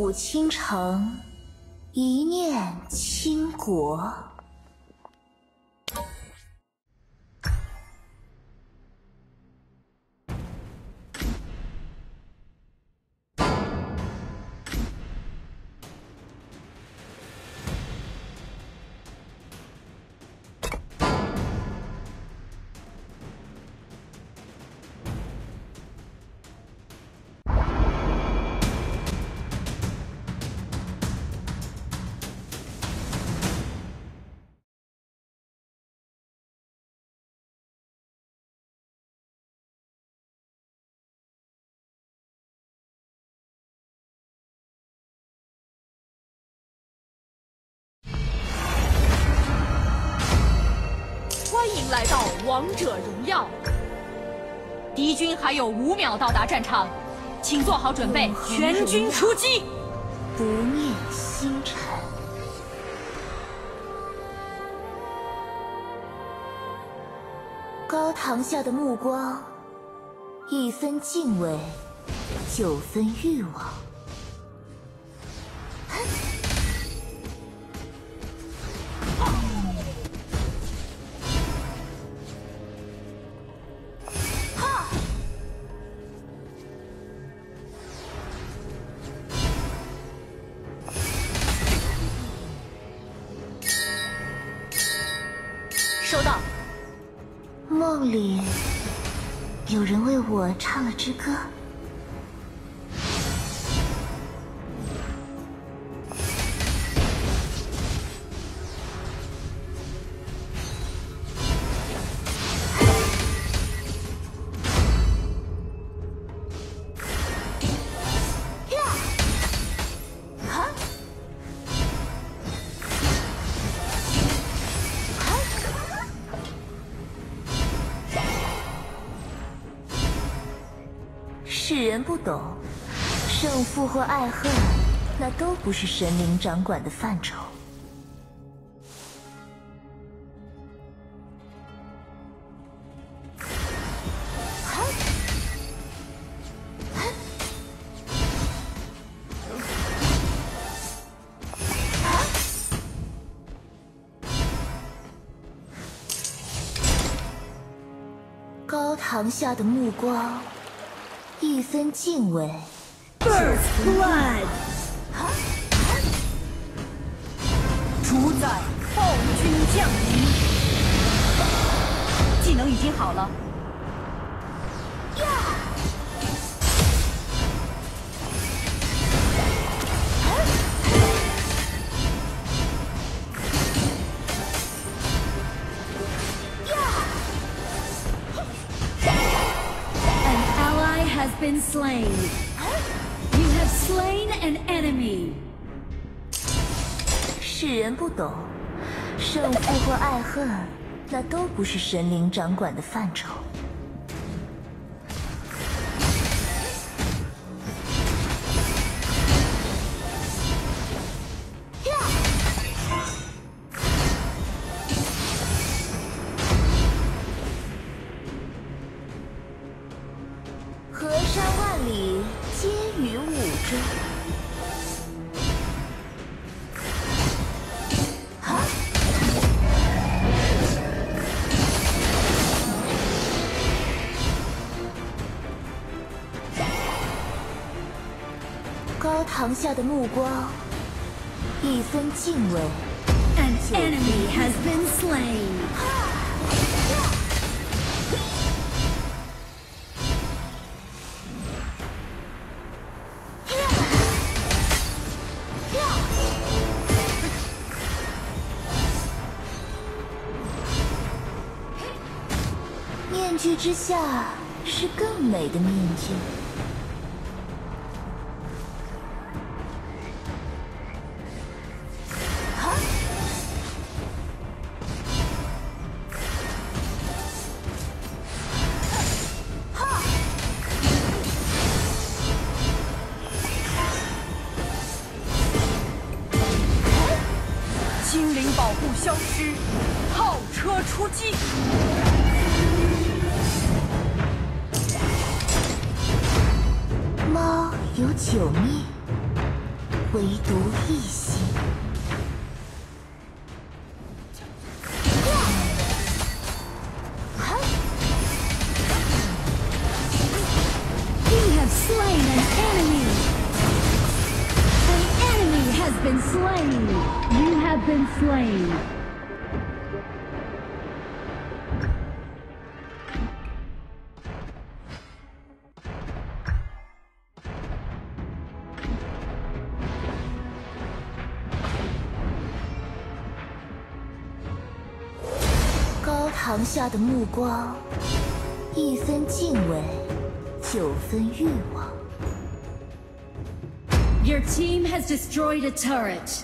古倾城，一念倾国。 欢迎来到王者荣耀。敌军还有5秒到达战场，请做好准备，全军出击！ 不灭星辰。高堂下的目光，1分敬畏，9分欲望。 收到。 梦里有人为我唱了支歌。世人不懂，胜负或爱恨，那都不是神灵掌管的范畴。高堂下的目光，1分敬畏。 First blood， 主宰暴君降临。技能已经好了。 has been slain. You have slain an enemy. 世人不懂，胜负或爱恨，那都不是神灵掌管的范畴。河山万里，皆于吾中。高堂下的目光，1分敬畏。 An enemy has been slain. 面具之下是更美的面具。 精灵保护消失，炮车出击。 猫有9命， 唯独一心。 You have slain an enemy. An enemy has been slain. You have been slain. 高堂下的目光，1分敬畏，9分欲望。 Your team has destroyed a turret.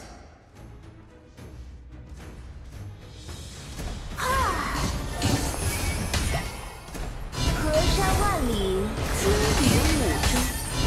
河山万里，金鱼五洲。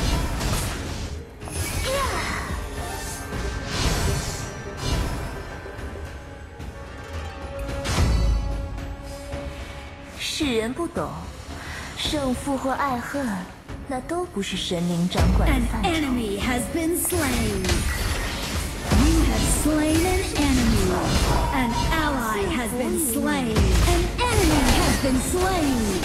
世人不懂，胜负或爱恨，那都不是神灵掌管的 An 范畴。 enemy has been slain. You have slain an enemy. An ally has been slain. An enemy has been slain.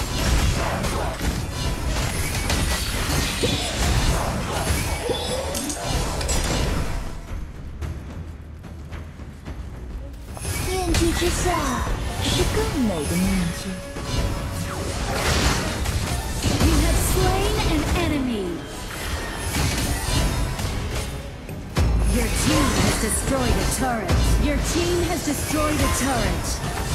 面具之下是更美的面具。 You have slain an enemy. Your team has destroyed a turret. Your team has destroyed a turret.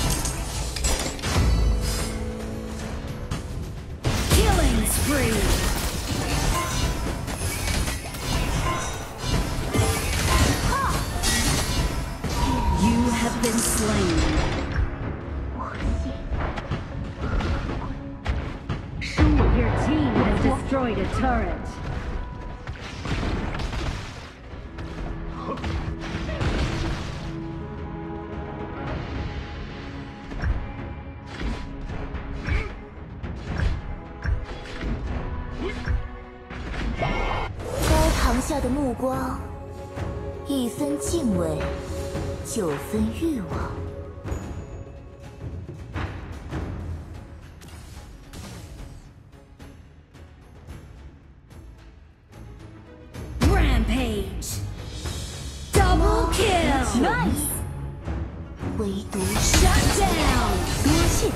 Killing spree. You have been slain. Your team has destroyed a turret. 高堂下的目光，1分敬畏，9分欲望。 Rampage. Double kill. Nice. 唯独 Shut down. 多谢。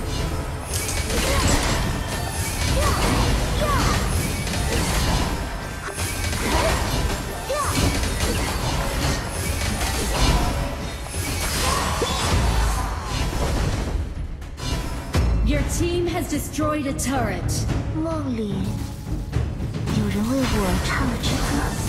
Your team has destroyed a turret. 梦里有人为我唱了支歌。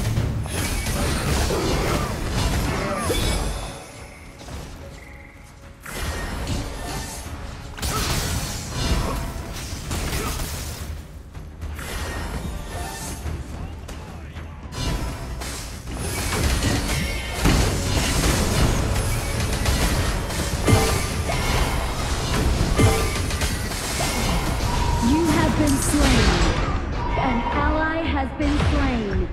You have been slain. An ally has been slain.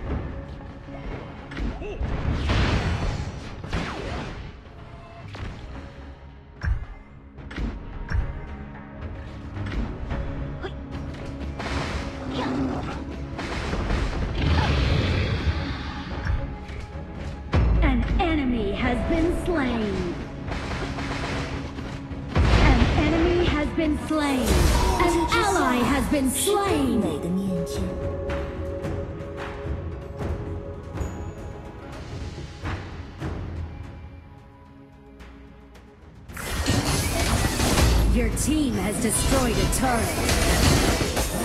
An enemy has been slain. An enemy has been slain. An ally has been 更 slain. 美的面具。 Your team has destroyed a turret.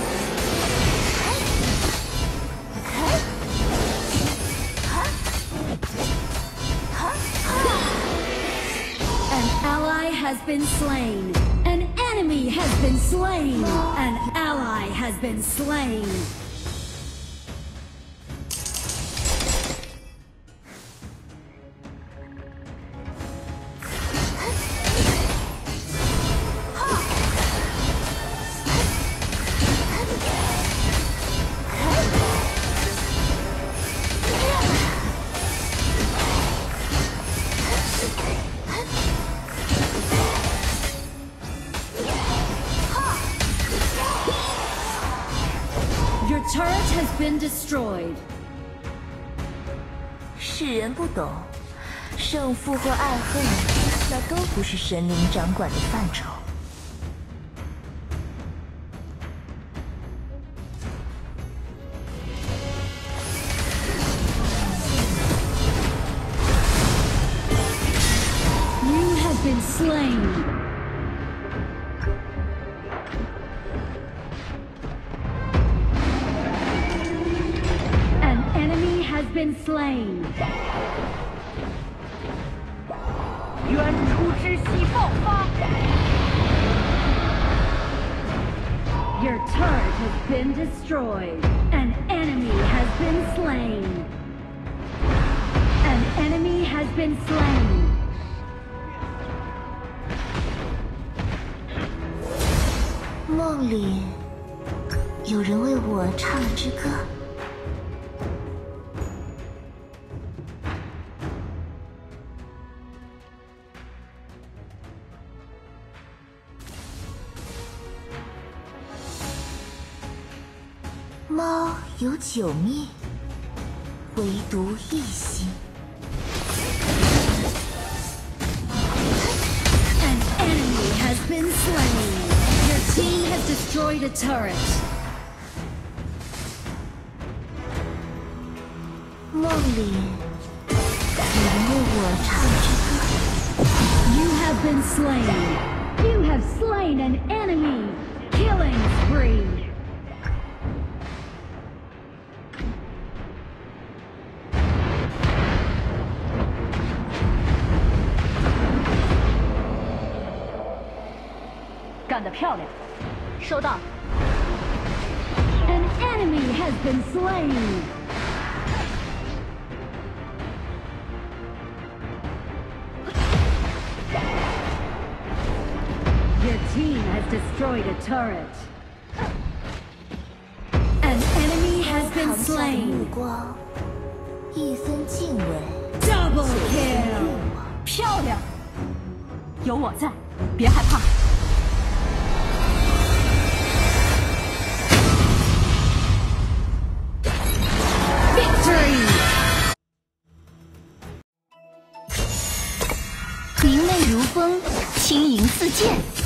An ally has been slain. An enemy has been slain. An ally has been slain. has been destroyed. 世人不懂，胜负或爱恨，那都不是神灵掌管的范畴。 You have been slain. An enemy has been slain. 原初之息爆发， Your turret has been destroyed. An enemy has been slain. An enemy has been slain. 梦里有人为我唱了支歌。猫有9命，唯独一心。 An enemy has been slain. Your team has destroyed a turret. 梦里有人为我唱支歌。 You have been slain. You have slain an enemy. Killing spree. 干得漂亮！收到。 An enemy has been slain. Your team has destroyed a turret. An enemy has been 堂下的目 slain. 光，一分敬畏， Double 9分欲 kill. 望。 漂亮！有我在，别害怕。 Victory! 明媚如风，轻盈似箭。